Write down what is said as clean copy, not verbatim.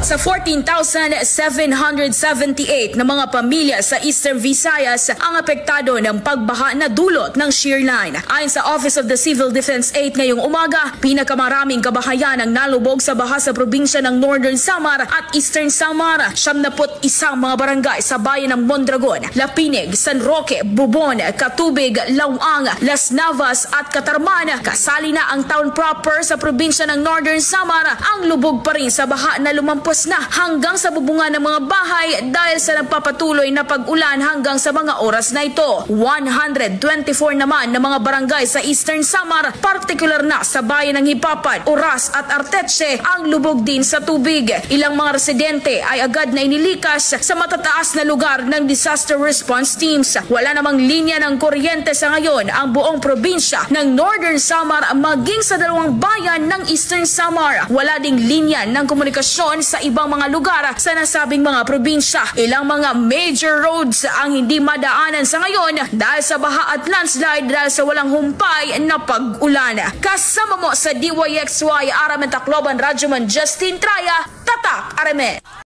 Sa 14,778 na mga pamilya sa Eastern Visayas ang apektado ng pagbaha na dulot ng shear line. Ayon sa Office of the Civil Defense 8 ngayong umaga, pinakamaraming kabahayan ang nalubog sa baha sa probinsya ng Northern Samar at Eastern Samar. 71 mga barangay sa bayan ng Mondragon, Lapinig, San Roque, Bubon, Katubig, Lawang, Las Navas at Katarman. Kasali na ang town proper sa probinsya ng Northern Samar. Ang lubog pa rin sa baha na lumampas na hanggang sa bubungan ng mga bahay dahil sa nagpapatuloy na pag-ulan hanggang sa mga oras na ito. 124 naman na mga barangay sa Eastern Samar, partikular na sa bayan ng Hipapan, Oras at Arteche, ang lubog din sa tubig. Ilang mga residente ay agad na inilikas sa matataas na lugar ng disaster response teams. Wala namang linya ng kuryente sa ngayon ang buong probinsya ng Northern Samar maging sa dalawang bayan ng Eastern Samar. Wala ding linya ng komunikasyon sa ibang mga lugar sa nasabing mga probinsya. Ilang mga major roads ang hindi madaanan sa ngayon dahil sa baha at landslide dahil sa walang humpay na pag-ulan. Kasama mo sa DYXY Aramen Tacloban, Radyoman Justin Traya, Tatak Aramen.